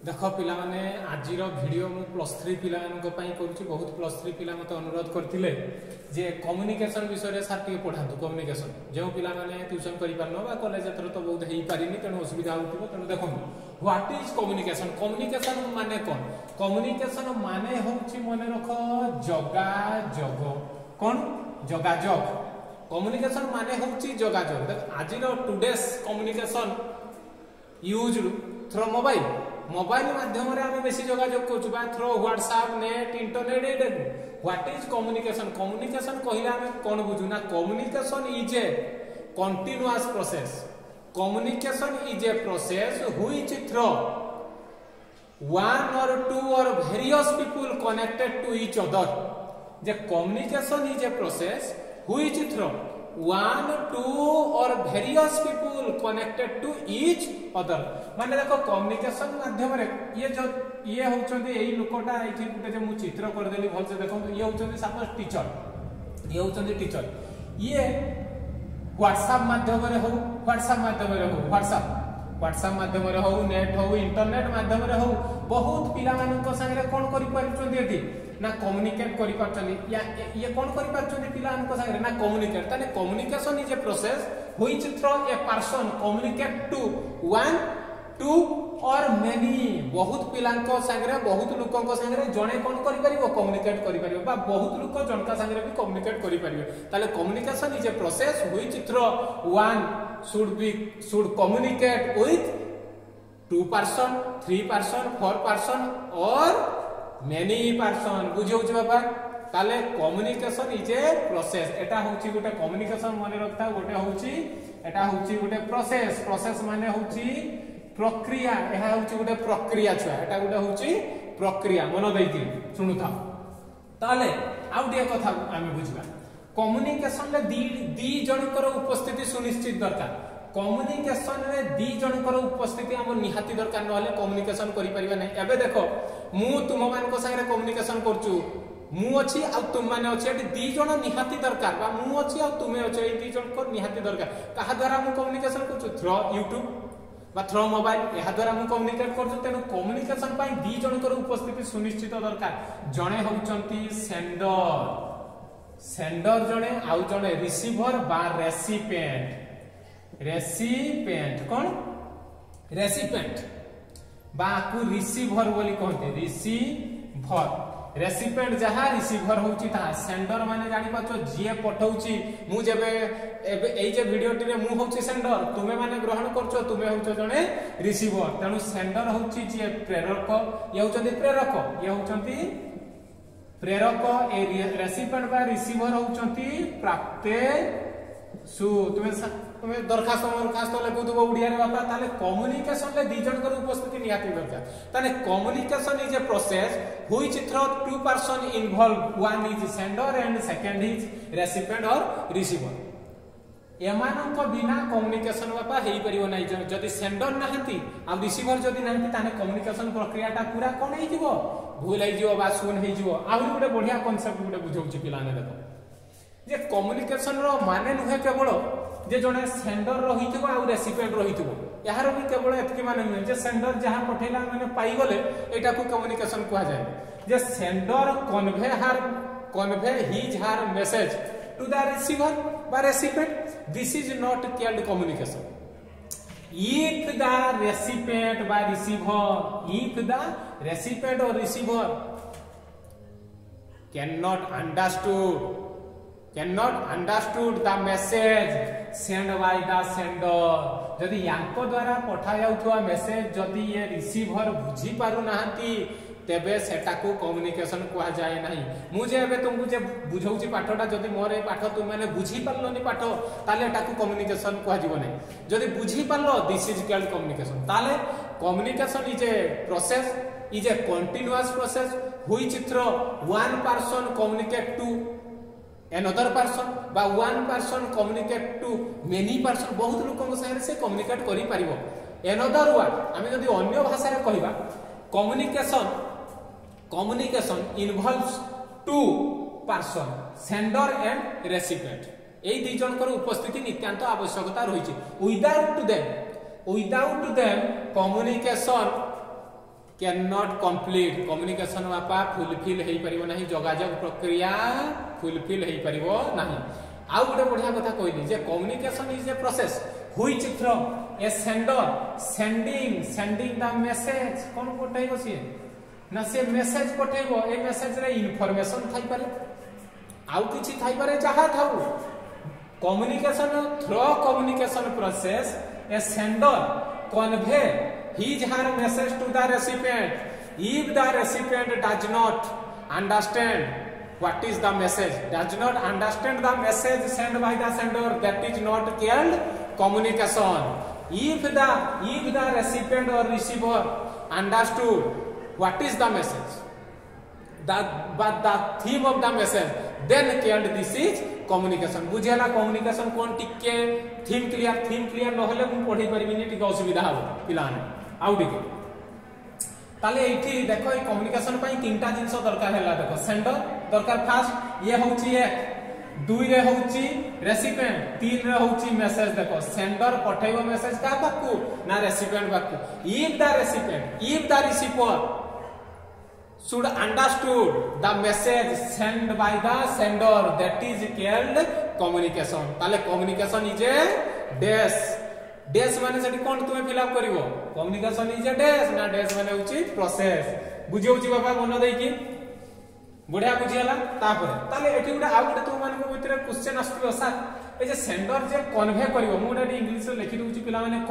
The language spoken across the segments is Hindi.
देख पिला माने आज वीडियो मु +3 पिला करुच्ची बहुत +3 पिला मत अनुरोध करते जे कम्युनिकेशन विषय सार टे पढ़ातु कम्युनिकेशन जो पिला माने ट्यूशन कर कॉलेज एथर तो बहुत हो पारे तेणु असुविधा हो तेणु देखो व्हाट इज कम्युनिकेशन कम्युनिकेशन माने कौन कम्युनिकेशन माने होची मन रख जोगाजोग कौन जोगाजोग कम्युनिकेशन माने होची जोगाजोग आज today's communication use through mobile mobile माध्यम रे आमे बेसी जोगाजोग करछु बा थ्रू व्हाट्सएप नेट इंटरनेट एडे व्हाट इज कम्युनिकेशन कम्युनिकेशन कहिला आमे कोन बुझू ना communication is a continuous process communication is a process which through one or two or various people connected to each other जे communication is a process which through one two or various people connected to each other माने देखो communication माध्यम रे ये होचंदी एई लोकटा एठी गुटे जे मु चित्र कर देली भल से देखो ये होचंदी सपोज टीचर ये होचंदी टीचर ये WhatsApp माध्यम रे हो WhatsApp माध्यम रे हो WhatsApp माध्यम रे हो नेट हो इंटरनेट माध्यम रे हो बहुत पिला मानक संगे कोन करि परचोंदी एठी ना कम्युनिकेट करि परचोंदी या ये कोन करि परचोंदी पिला मानक संगे ना कम्युनिकेट ताने communication is a process which through a person communicate to one two और मेनी बहुत पिलांक संगे बहुत लोकंक संगे जणे कोन करि परिबो कम्युनिकेट करि परिबो बा बहुत लोक जनका संगे भी कम्युनिकेट करि परिबो ताले communication is a process which through one should communicate with 2 person 3 person 4 person or many person बुझौ छ बाबा ताले कम्युनिकेशन इज ए प्रोसेस एटा होची गोटे कम्युनिकेशन माने रखता गोटे होची एटा होची गोटे प्रोसेस माने होची प्रक्रिया एहा होची गोटे प्रक्रिया छ एटा गोटे होची प्रक्रिया मन दैति सुनुता ताले आउडिया कथा आमे बुझबा कम्युनिकेशन रे दी जनकर उपस्थिति सुनिश्चित दरकार कम्युनिकेशन रे दी जनकर उपस्थिति हम निहाती दरकार नहले कम्युनिकेशन करि परिबा नै एबे देखो मु तुम मान को संगे कम्युनिकेशन करछु मु अछि आ तुम माने अछि एटी दी जन निहाती दरकार बा मु अछि आ तुमे अछि ए दी जन को निहाती दरकार कहा द्वारा मु कम्युनिकेशन करछु थ्रू YouTube बा थ्रू मोबाइल एहा द्वारा मु कम्युनिकेट करछु तेनु कम्युनिकेशन पई दी जनकर उपस्थिति सुनिश्चित दरकार जणे होचंती सेंडर जणे आउ जणे रिसीवर बा रेसिपिएंट कौन रेसिपिएंट बा को रिसीवर बोली कहते रिसीवर रेसिपिएंट जहा रिसीवर होची ता सेंडर माने जानि पाछो जे पठौची मु जेबे एई जे वीडियो टिरे मु होची सेंडर तुमे माने ग्रहण करछो तुमे होचो जणे रिसीवर तनु सेंडर होची जे प्रेरक ये होचंती प्रेरक ये होचंती प्रेरक ए रेसिपिएंट बा रिसीवर होचंती प्राप्ते सु तुमे दरखास्त लेखुथबो उडिया रे बापा ताले कम्युनिकेशन ले दी जनकर उपस्थिति निहाती दरकार ताले communication is a process which through 2 person involve one is sender and second is recipient और रिसीवर एमानक बिना कम्युनिकेशन बापा हेई परिबो नै जदी सेंडर नाहंती आ रिसीवर जदी नाहंती ताने कम्युनिकेशन प्रक्रियाटा पूरा कोन हेई जिवो भूल हेई जिवो बा सुन हेई जिवो आहुरी गोटे बढ़िया कांसेप्ट गोटे बुझौची पिलाने देखो जे कम्युनिकेशन रो माने नुहे केवल जे जने सेंडर रहिथिबो आ रेसिपिएंट रहिथिबो यार भी केवल एतकी माने नुहे जे सेंडर जहां पठेला माने पाई गले एटा को कम्युनिकेशन कहा जाय जे sender convey his her message to the receiver by recipient this is not called communication if the recipient by receiver if the recipient or receiver cannot understood the message sent by the sender जदि यांको द्वारा पठा जाउथवा मेसेज जदि ये रिसीवर बुझी पारु नाहंती तेबे सेटा को कम्युनिकेशन कहा जाए नाही मुझे एबे तुमको जे बुझौची पाठटा जदि मोर ए पाठ तुम माने बुझी पारलोनी पाठ ताले एटा को कम्युनिकेशन कहा जीवो नै जदि बुझी पारलो दिस इज कॉल्ड कम्युनिकेशन ताले communication is a process is a continuous process which through one person communicate to another person बा one person communicate to many person बहुत लोकन संगे से कम्युनिकेट करि परिबो another word आमे जदि अन्य भाषा रे कहिबा communication involves 2 person sender and recipient एई दी जनकर उपस्थिति नित्यांत आवश्यकता रहिछि without them communication can not complete communication बापा फुलफिल हेई परिबो नाही जोगाजोग प्रक्रिया फुलफिल हेई परिबो नाही आउ गोटे बढ़िया कथा कहली जे communication is a process which from a sender sending the message कोन पठाइबो सी ना से मेसेज पठाइबो ए मेसेज रे इंफॉर्मेशन थाई पारे आउ किछि थाई पारे जहा थाउ communication through communication process a sender convey his her message to the recipient if the recipient does not understand what is the message does not understand the message sent by the sender that is not called communication if the recipient or receiver understood what is the message but the theme of the message then called this is communication बुझेला communication कोन टिके थीम क्लियर न होले मु पढी परबिनी टिके असुविधा हो पिलाने आउ टिके ताले एठी देखो ए कम्युनिकेशन पई तीनटा जिंस दरकार हैला देखो सेंडर दरकार फास्ट ये होची एक दुई रे होची रेसिपिएंट तीन रे होची मेसेज देखो सेंडर पठाइबो मेसेज का पाकू ना रेसिपिएंट पाकू if the receiver should understood the message sent by the sender that is called communication ताले communication is a dash माने सेठी कोन तुमे फिल अप करिवो communication is a dash ना dash माने होची प्रोसेस बुझियोची बाबा मन देई कि बढ़िया बुझियाला तापर ताले एठी गुडा आ गुडा तुम माने को भितरे क्वेश्चन आस्तबो सर ए जे सेंडर जे कन्वे करिवो मु एठी इंग्लिश रे लिखि दउची पिला माने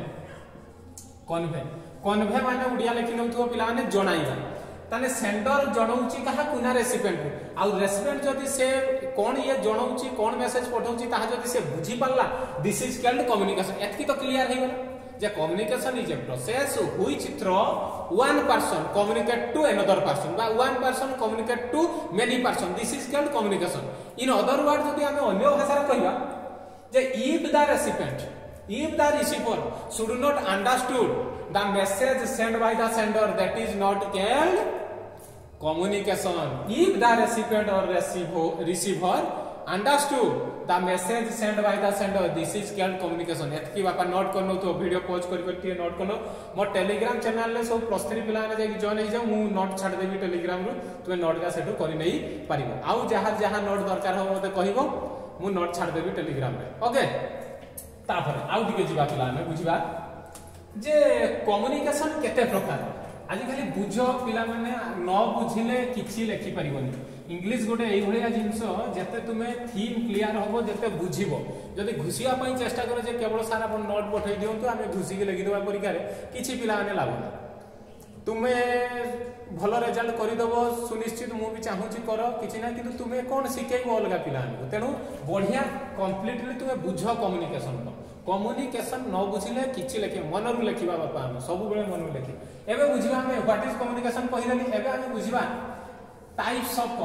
कन्वे माने उडिया लिखि नउथो पिला माने जणाइबा ताने सेंडर जणाउची कहा कुना रेसिपिएंट को आ रेसिपिएंट जदी से कोन ये जणाउची कोन मेसेज पठाउची ताहा जदी से बुझी पाला दिस इज कॉल्ड कम्युनिकेशन एतकी तो क्लियर हे गेल जे communication is a process which through one person communicate to another person बा one person communicate to many person this is called communication in other word जदी हमें अन्य भाषा रे कहबा जे if the receiver should not understood the message sent by the sender that is not called communication if the recipient or receiver understood the message sent by the sender this is called communication एतकी बापा नोट करनो तो वीडियो पॉज कर नोट करनो मो टेलीग्राम चैनल ले सब प्लस 3 पिला ने जॉइन हो जाओ मु नोट छाड़ देबी टेलीग्राम रो तुमे नोट का सेटू करि नै पारिबो आउ जहां नोट दरकार हो मते कहिबो मु नोट छाड़ देबी टेलीग्राम रे ओके तापर आउ दिके जिबा पिला ने बुझिबा जे कम्युनिकेशन केते प्रकार आज खाली बुझो पिला माने न बुझिले किछि लेखि परिबोनी इंग्लिश गोटे एई भलिया जिंस जते तुमे थीम क्लियर होबो जते बुझिबो जदी घुसिया पई चेष्टा करो जे केवल सारा नोट पठै दियंतु आमे घुसी के लेखि देबा परीक्षा रे किछि पिला माने लाभ ना तुमे भलो रिजल्ट करि दबो सुनिश्चित मु भी चाहूची करो किछि ना किंतु तुमे कोन सिखेइबो अलगा पिला ने तेनु बढ़िया कंप्लीटली तुमे बुझो कम्युनिकेशन न बुझिले किछि लेखि मनरु लेखिबा बापा हम सब बेले मनरु लेखि एबे बुझिबा हम व्हाट इज कम्युनिकेशन कहिलेनी एबे हम बुझिबा टाइप्स ऑफ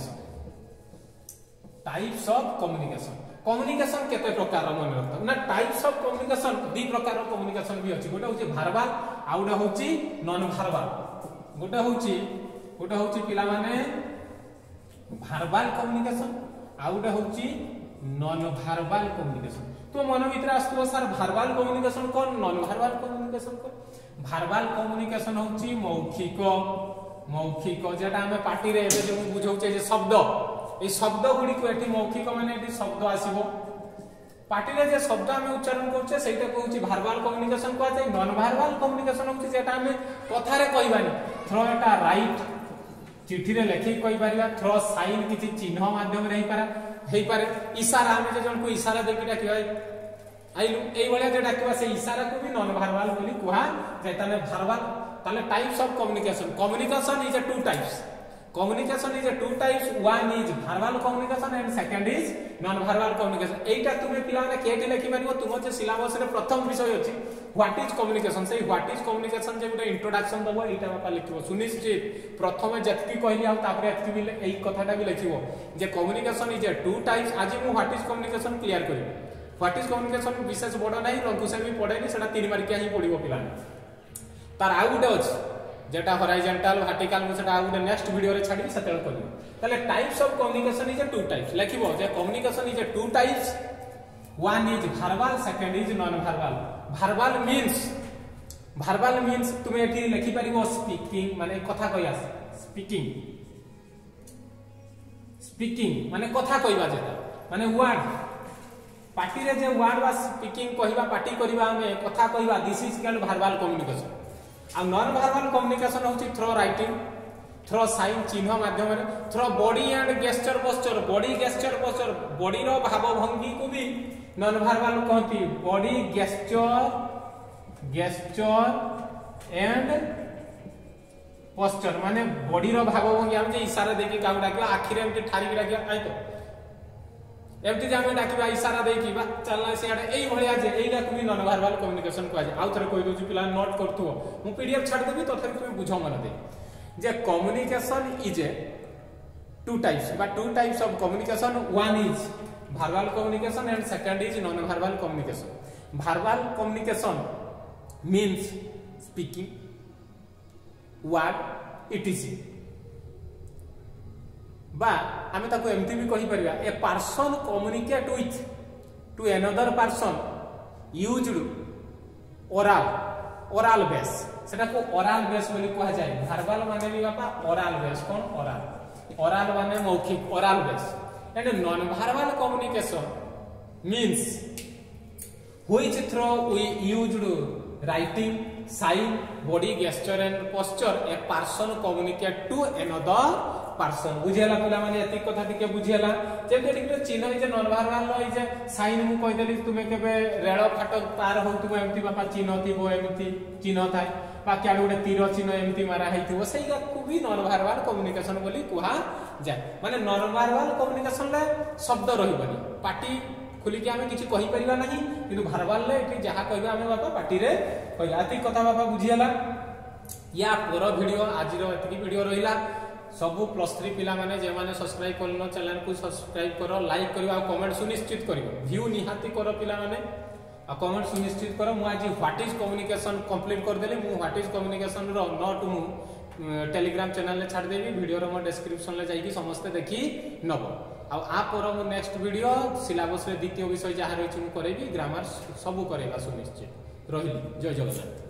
कम्युनिकेशन कम्युनिकेशन केते प्रकार मन रखता ना टाइप्स ऑफ कम्युनिकेशन दी प्रकार कम्युनिकेशन भी अछि गोटे होची वर्बल आ गोटे होची नॉन वर्बल गोटे होची पिला माने वर्बल कम्युनिकेशन आ गोटे होची नॉन वर्बल कम्युनिकेशन तो मन भीतर आस्तो सर वर्बल कम्युनिकेशन कोन नॉन वर्बल कम्युनिकेशन कोन वर्बल कम्युनिकेशन होची मौखिक जेटा हमें पार्टी रे एबे जे बुझौचे जे शब्द ए शब्द गुडी को एठी मौखिक माने एठी शब्द आसीबो पार्टी रे जे शब्द हमें उच्चारण करछे सेटा कहूची वर्बल कम्युनिकेशन को जाय नॉन वर्बल कम्युनिकेशन होची जेटा हमें कथा रे कहबानी थ्रो एटा राइट चिठी रे लेखि कहि परिबा थ्रो साइन किछि चिन्ह माध्यम रे हेई पारे इशारा हमें जे जन को इशारा देकिटा कि आइलु एई बळिया जे डाकिबा से इशारा को भी नॉन वर्बल बोली कुहा जेताने वर्बल ताले types of communication is two types one is verbal communication and second is non verbal communication एटा तुमे पिला ने केटी लेखि मारिबो तुम जे सिलेबस रे प्रथम विषय अछि व्हाट इज कम्युनिकेशन से व्हाट इज कम्युनिकेशन जे गुटे इंट्रोडक्शन दबो एटा बापा लिखिबो सुनिश्चित प्रथमे जतकी कहली आ तापर एतकी भी एई कथाटा भी लिखिबो जे कम्युनिकेशन इज टू टाइप्स आज मु व्हाट इज कम्युनिकेशन क्लियर करिबो व्हाट इज कम्युनिकेशन विशेष बड़ नाही रघुसे भी पढेनी सेटा 3 मार्किया ही पढिबो पिला तार आ गुटे अछि जेटा हॉरिजॉन्टल वर्टिकल मु सेटा आ गुटे नेक्स्ट वीडियो रे छाडी सेतेल करियो तले types of communication is two types लिखिबो जे communication is two types one is verbal second is non verbal verbal means verbal means তুমি এটি লিখি পারিবো স্পিকিং মানে কথা কইয়া স্পিকিং স্পিকিং মানে কথা কইবা যেটা মানে ওয়ার্ড পার্টি রে যে ওয়ার্ড বা স্পিকিং কহিবা পার্টি করিবা আমি কথা কইবা this is called verbal communication আর নন ভার্বাল কম্युनिकेशन হচ্ছে থ্রো রাইটিং থ্রো সাইন চিহ্ন মাধ্যমে through body and gesture posture body gesture posture body रो भाव भंगी को भी नॉन भार्बल कहती बॉडी गेस्चर एंड पोस्चर माने बॉडी रो भाव भंगी हम जे इशारा देके काउ डाकियो आखिर एमती ठारी डाकियो आइ तो एमती जे हम डाकिबा इशारा देकी बा चलना से एई भलिया जे एइला को भी नॉन भार्बल कम्युनिकेशन को आ आउ थरे कहि दोछु पिला नोट करथु मु पीडीएफ छाड़ देबी तो थरे तुम बुझो मन दे जे communication is a two types of communication. One is verbal communication and second is non-verbal communication. Verbal communication means speaking, word, etc. बा आमे ताको एमती भी कहि परिबा a person communicate with to another person used oral base सेटा को oral base बोली कहा जाय verbal माने भी बापा oral base कोन oral माने मौखिक oral base and non-verbal communication means which through we used writing sign body gesture and posture a person communicate to another person बुझेला पिला माने एति कथा टिके बुझेला जेते टिके चिन्ह जे नॉन वर्बल लो जे साइन मु कहि देली तुमे केबे रेल फाटक पार होतु एमती बापा चिन्ह थिबो एमती चिन्ह थाय बा क्याडे उडे तीर चिन्ह एमती मारा हैथिबो सेइगा को भी नॉन वर्बल कम्युनिकेशन बोली कुहा जाय माने नॉन वर्बल कम्युनिकेशन ले शब्द रहिबनी पाटी खुली के हमें किछि कहि परिबा नाही किंतु वर्बल ले एठी जहा कहबा हमें बापा पाटी रे कहला एति कथा बापा बुझियला या पूरा वीडियो आज रो एति वीडियो रहिला सबु +3 पिला माने जे माने सब्सक्राइब करनो चैनल को सब्सक्राइब करो लाइक करियो आ कमेंट सुनिश्चित करियो व्यू निहाती करो पिला माने आ कमेंट सुनिश्चित करो मु आज व्हाट इज कम्युनिकेशन कंप्लीट कर देली मु व्हाट इज कम्युनिकेशन रो नोट मु टेलीग्राम चैनल ले छाड़ देबी वीडियो रो मो डिस्क्रिप्शन ले जाई कि समस्त देखि नबो आ पर मु नेक्स्ट वीडियो सिलेबस रे द्वितीय विषय जहा रही छु मु करेबी ग्रामर सब करेगा सुनिश्चित रहिली जय जगन्नाथ।